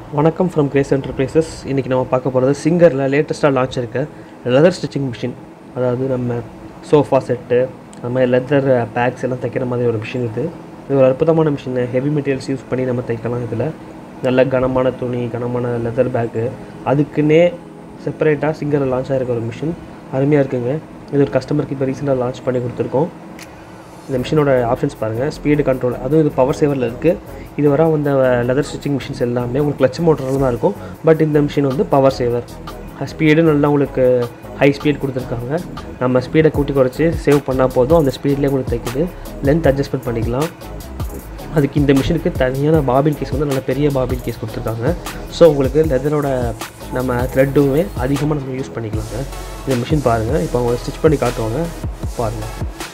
வணக்கம் from grace enterprises. இன்றைக்கி நம்ம பார்க்க போகிறது சிங்கரில் லேட்டஸ்ட்டாக லான்ச் இருக்க லெதர் ஸ்டிச்சிங் மிஷின். அதாவது நம்ம சோஃபா செட்டு அது மாதிரி லெதர் பேக்ஸ் எல்லாம் தைக்கிற மாதிரி ஒரு மிஷின் இது ஒரு அற்புதமான மிஷின். ஹெவி மெட்டீரியல்ஸ் யூஸ் பண்ணி நம்ம தைக்கலாம். இதில் நல்ல கனமான துணி, கனமான லெதர் பேக்கு அதுக்குன்னே செப்பரேட்டாக சிங்கரில் லான்ச் ஆகிருக்க ஒரு மிஷின். அருமையாக இருக்குங்க. இது ஒரு கஸ்டமருக்கு இப்போ ரீசெண்டாக லான்ச் பண்ணி கொடுத்துருக்கோம். இந்த மிஷினோட ஆப்ஷன்ஸ் பாருங்கள். ஸ்பீடு கண்ட்ரோல், அதுவும் இது பவர் சேவரில் இருக்குது. இது வர வந்த லெதர் ஸ்டிச்சிங் மிஷின்ஸ் எல்லாமே உங்களுக்கு கிளட்ச் மோட்டரில் தான் இருக்கும். பட் இந்த மிஷின் வந்து பவர் சேவர். ஸ்பீடு நல்லா உங்களுக்கு ஹை ஸ்பீட் கொடுத்துருக்காங்க. நம்ம ஸ்பீடை கூட்டி குறைச்சி சேவ் பண்ணால் போதும். அந்த ஸ்பீட்லேயே உங்களுக்கு தைக்குது. லென்த் அட்ஜஸ்ட்மெண்ட் பண்ணிக்கலாம். அதுக்கு இந்த மிஷினுக்கு தனியான பாபின் கேஸ் வந்து நல்ல பெரிய பாபின் கேஸ் கொடுத்துருக்காங்க. ஸோ உங்களுக்கு லெதரோட நம்ம த்ரெட்டுமே அதிகமாக நம்ம யூஸ் பண்ணிக்கலாங்க. இந்த மிஷின் பாருங்கள். இப்போ அவங்க ஸ்டிச் பண்ணி காட்டுவாங்க, பாருங்கள்.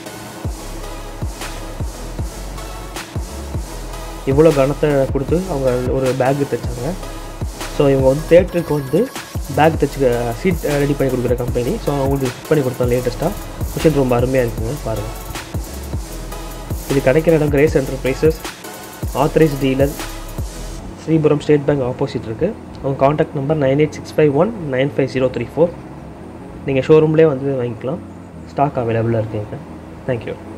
இவ்வளோ கனத்தை கொடுத்து அவங்க ஒரு பேக்கு தைச்சாங்க. ஸோ இவங்க வந்து தேட்டருக்கு வந்து பேக் தைச்சி சீட் ரெடி பண்ணி கொடுக்குற கம்பெனி. ஸோ அவங்களுக்கு ஸ்டிச் பண்ணி கொடுத்தாங்க லேட்டஸ்ட்டாக. மிஷின் ரொம்ப அருமையாக இருக்குங்க, பாருங்கள். இது கிடைக்கிற இடம் grace enterprises, authorised dealer, Sripuram state bank opposite இருக்குது. அவங்க காண்டாக்ட் நம்பர் 9865195034. நீங்கள் ஷோரூம்லேயே வந்து வாங்கிக்கலாம். ஸ்டாக் அவைலபிளாக இருக்குங்க. தேங்க்யூ.